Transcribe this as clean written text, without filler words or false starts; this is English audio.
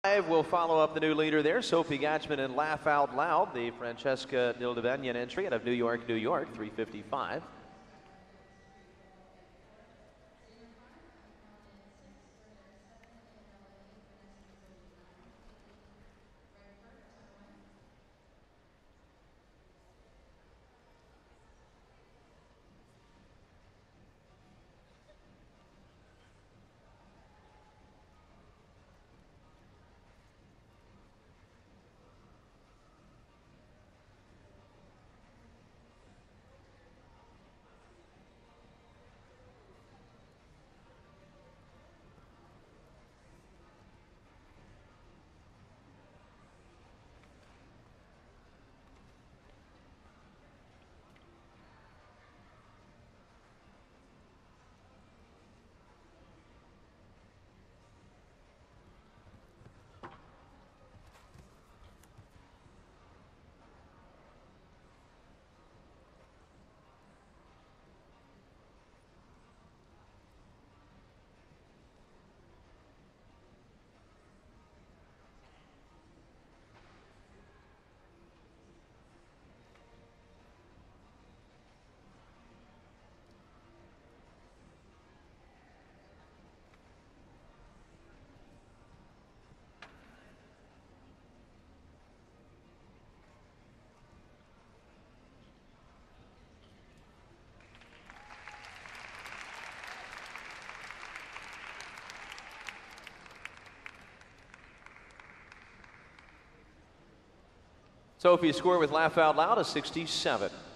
We'll follow up the new leader there, Sophie Gochman, and Laugh Out Loud, the Francesca Dildavenian entry out of New York, New York, 3:55. Sophie's score with Laugh Out Loud is 67.